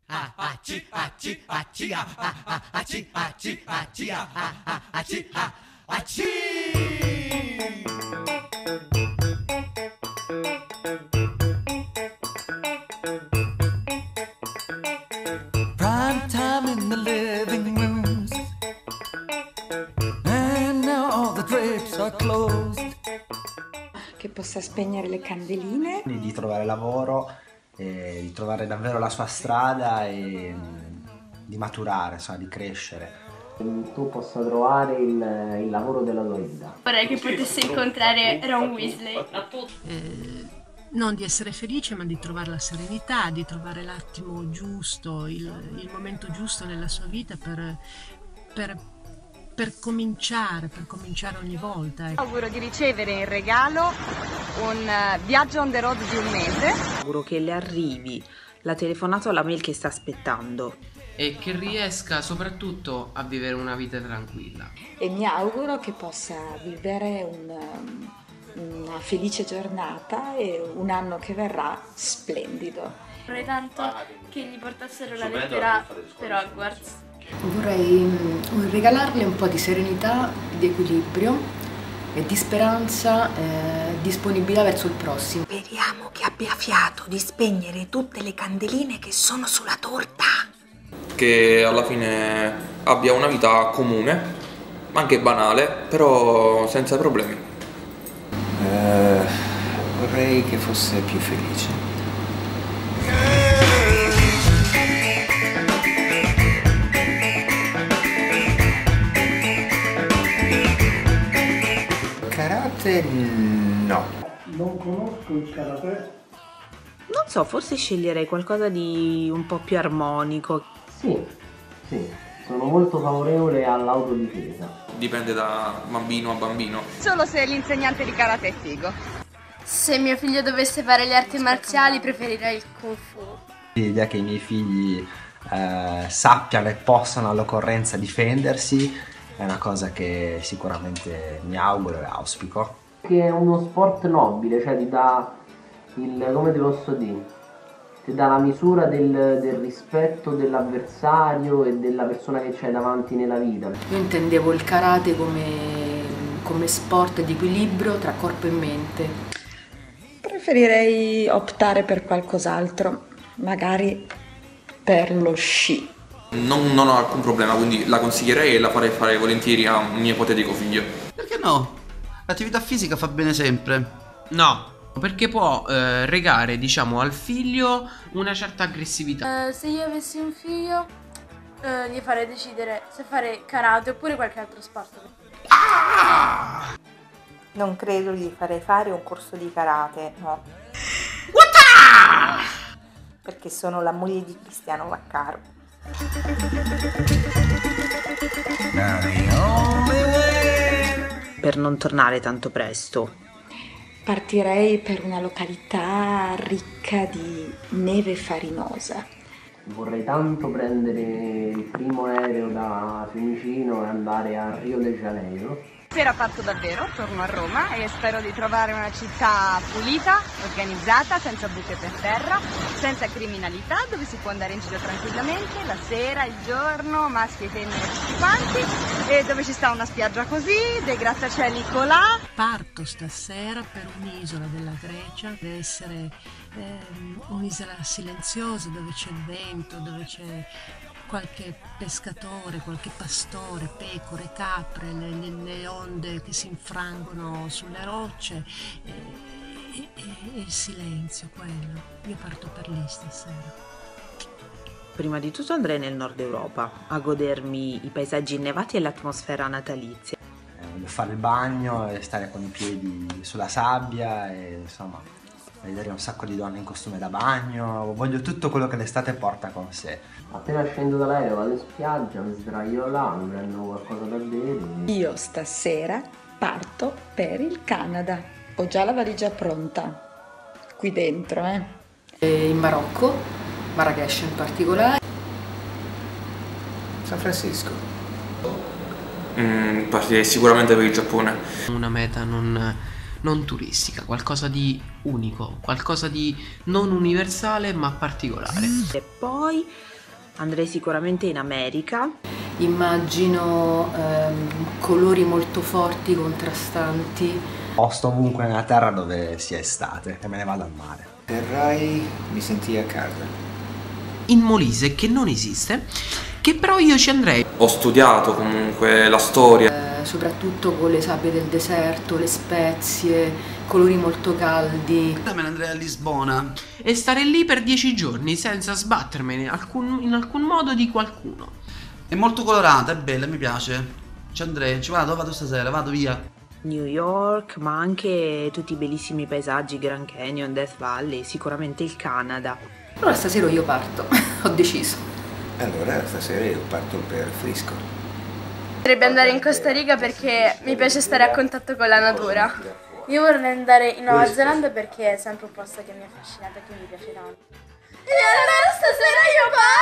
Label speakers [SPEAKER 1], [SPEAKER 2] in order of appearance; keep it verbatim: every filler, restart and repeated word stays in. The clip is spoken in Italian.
[SPEAKER 1] A A C A C A C A A A C A C A C A A A C A A C. Prime time in the living rooms, and now all the drapes are closed.
[SPEAKER 2] Che possa spegnere le candeline,
[SPEAKER 3] di trovare lavoro, eh, di trovare davvero la sua strada e di maturare, insomma, di crescere.
[SPEAKER 4] Tu possa trovare il, il lavoro della tua vita.
[SPEAKER 5] Vorrei che potessi incontrare Ron Weasley.
[SPEAKER 6] Eh, non di essere felice, ma di trovare la serenità, di trovare l'attimo giusto, il, il momento giusto nella sua vita per, per, per cominciare, per cominciare ogni volta.
[SPEAKER 7] Auguro di ricevere in regalo un viaggio on the road di un mese.
[SPEAKER 8] Auguro che le arrivi la telefonata o la mail che sta aspettando.
[SPEAKER 9] E che riesca soprattutto a vivere una vita tranquilla.
[SPEAKER 2] E mi auguro che possa vivere un, una felice giornata e un anno che verrà splendido.
[SPEAKER 5] Vorrei tanto che gli portassero la lettera per Hogwarts.
[SPEAKER 10] Vorrei regalarle un po' di serenità, di equilibrio e di speranza, eh, disponibilità verso il prossimo.
[SPEAKER 11] Speriamo che abbia fiato di spegnere tutte le candeline che sono sulla torta.
[SPEAKER 12] Che alla fine abbia una vita comune, anche banale, però senza problemi.
[SPEAKER 13] Uh, vorrei che fosse più felice. Karate no.
[SPEAKER 4] Non conosco il karate.
[SPEAKER 8] Non so, forse sceglierei qualcosa di un po' più armonico.
[SPEAKER 4] Sì, sì, sono molto favorevole all'autodifesa.
[SPEAKER 12] Dipende da bambino a bambino.
[SPEAKER 7] Solo se l'insegnante di karate è figo.
[SPEAKER 5] Se mio figlio dovesse fare le arti marziali preferirei il Kung Fu.
[SPEAKER 3] L'idea che i miei figli eh, sappiano e possano all'occorrenza difendersi è una cosa che sicuramente mi auguro e auspico.
[SPEAKER 4] Che è uno sport nobile, cioè ti dà il, come ti posso dire, ti dà la misura del, del rispetto dell'avversario e della persona che c'hai davanti nella vita.
[SPEAKER 10] Io intendevo il karate come, come sport di equilibrio tra corpo e mente.
[SPEAKER 2] Preferirei optare per qualcos'altro, magari per lo sci.
[SPEAKER 12] Non, non ho alcun problema, quindi la consiglierei e la farei fare volentieri a un mio ipotetico figlio.
[SPEAKER 1] Perché no? L'attività fisica fa bene sempre.
[SPEAKER 9] No, perché può eh, regare, diciamo, al figlio una certa aggressività.
[SPEAKER 5] Uh, se io avessi un figlio, uh, gli farei decidere se fare karate oppure qualche altro sport.
[SPEAKER 1] Ah!
[SPEAKER 8] Non credo gli farei fare un corso di karate, no.
[SPEAKER 1] What?
[SPEAKER 8] Perché sono la moglie di Cristiano Vaccaro. Per non tornare tanto presto.
[SPEAKER 2] Partirei per una località ricca di neve farinosa.
[SPEAKER 4] Vorrei tanto prendere il primo aereo da Fiumicino e andare a Rio de Janeiro.
[SPEAKER 7] Sera parto davvero, torno a Roma e spero di trovare una città pulita, organizzata, senza buche per terra, senza criminalità, dove si può andare in giro tranquillamente, la sera, il giorno, maschi e femmine tutti quanti, e dove ci sta una spiaggia così, dei grattacieli colà.
[SPEAKER 6] Parto stasera per un'isola della Grecia, deve essere ehm, un'isola silenziosa dove c'è il vento, dove c'è qualche pescatore, qualche pastore, pecore, capre, le, le, le onde che si infrangono sulle rocce e, e, e il silenzio, quello. Io parto per lì stasera.
[SPEAKER 8] Prima di tutto andrei nel nord Europa a godermi i paesaggi innevati e l'atmosfera natalizia.
[SPEAKER 3] Voglio fare il bagno e stare con i piedi sulla sabbia e insomma vedere un sacco di donne in costume da bagno. Voglio tutto quello che l'estate porta con sé.
[SPEAKER 4] Appena scendo dall'aereo vado in spiaggia, mi sdraio là, mi prendo qualcosa da bere.
[SPEAKER 2] Io stasera parto per il Canada. Ho già la valigia pronta, qui dentro, eh.
[SPEAKER 10] E in Marocco, Marrakesh in particolare.
[SPEAKER 13] San Francisco.
[SPEAKER 12] Mm, partirei sicuramente per il Giappone.
[SPEAKER 9] Una meta non, non turistica, qualcosa di unico, qualcosa di non universale ma particolare.
[SPEAKER 8] E poi andrei sicuramente in America.
[SPEAKER 10] Immagino ehm, colori molto forti, contrastanti.
[SPEAKER 3] Posto ovunque nella terra dove sia estate e me ne vado al mare.
[SPEAKER 13] Terrai, mi sentii a casa.
[SPEAKER 9] In Molise, che non esiste, che però io ci andrei.
[SPEAKER 12] Ho studiato comunque la storia.
[SPEAKER 10] Eh, soprattutto con le sabbie del deserto, le spezie, colori molto caldi.
[SPEAKER 14] Me ne andrei a Lisbona.
[SPEAKER 9] E stare lì per dieci giorni senza sbattermene alcun, in alcun modo di qualcuno.
[SPEAKER 14] È molto colorata, è bella, mi piace. Ci andrei, ci vado, vado stasera, vado via.
[SPEAKER 8] New York, ma anche tutti i bellissimi paesaggi, Grand Canyon, Death Valley, sicuramente il Canada.
[SPEAKER 10] Allora stasera io parto, ho deciso.
[SPEAKER 13] Allora stasera io parto per Frisco.
[SPEAKER 5] Potrebbe andare in Costa Rica perché mi piace stare a contatto con la natura. Io vorrei andare in Nuova Zelanda perché è sempre un posto che mi affascina, perché mi piace tanto. E allora stasera io parto!